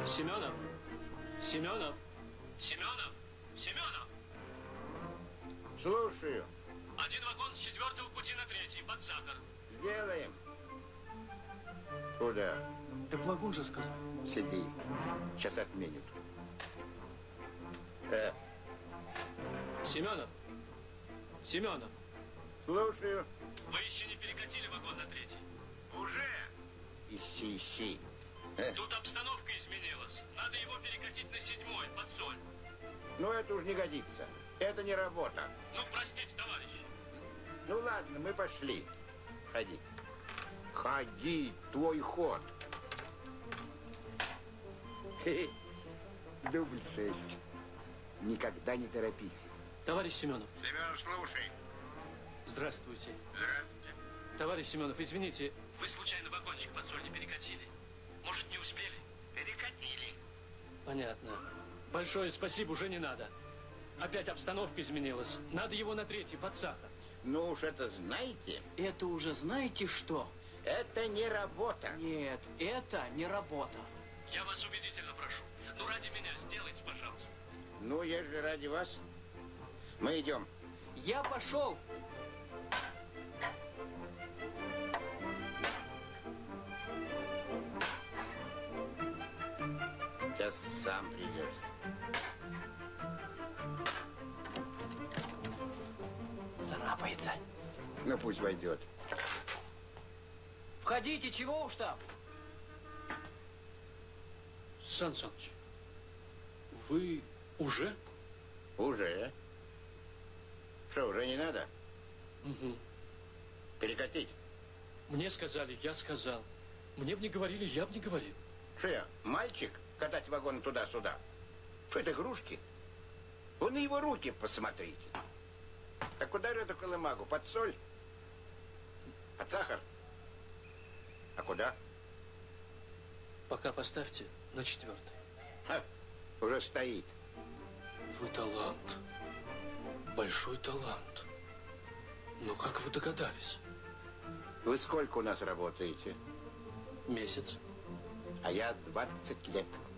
Семенов! Семенов! Семенов! Семенов! Слушаю. Один вагон с 4-го пути на 3-й, под сахар. Сделаем. Куда? Так вагон же сказал. Сиди. Сейчас отменят. Семенов! Семенов! Слушаю. Вы еще не перекатили вагон на 3-й? Уже? Ищи. Тут обстановка изменилась. Надо его перекатить на 7-й, под соль. Ну, это уж не годится. Это не работа. Ну, простите, товарищ. Ну, ладно, мы пошли. Ходи. Ходи, твой ход. Дубль 6. Никогда не торопись. Товарищ Семенов. Семенов, слушай. Здравствуйте. Здравствуйте. Товарищ Семенов, извините, вы случайно вагончик под соль не перекатили? Может, не успели? Перекатили. Понятно. Большое спасибо, уже не надо. Опять обстановка изменилась. Надо его на 3-й, под сахар. Ну уж это знаете. Это уже знаете что? Это не работа. Нет, это не работа. Я вас убедительно прошу. Ну, ради меня сделайте, пожалуйста. Ну, ежели ради вас, мы идем. Я пошел. Сейчас сам придет. Царапается. Ну, пусть войдет. Входите, чего уж там? Сан Саныч, вы уже? Уже. Что, уже не надо? Угу. Перекатить? Мне сказали, я сказал. Мне бы не говорили, я бы не говорил. Что я, мальчик, катать вагон туда-сюда? Что это, игрушки? Вы на его руки посмотрите. Так куда же эту колымагу? Под соль? Под сахар? А куда? Пока поставьте на 4-й. Ха, уже стоит. Вы талант. Большой талант. Ну, как вы догадались? Вы сколько у нас работаете? Месяц. А я 20 лет.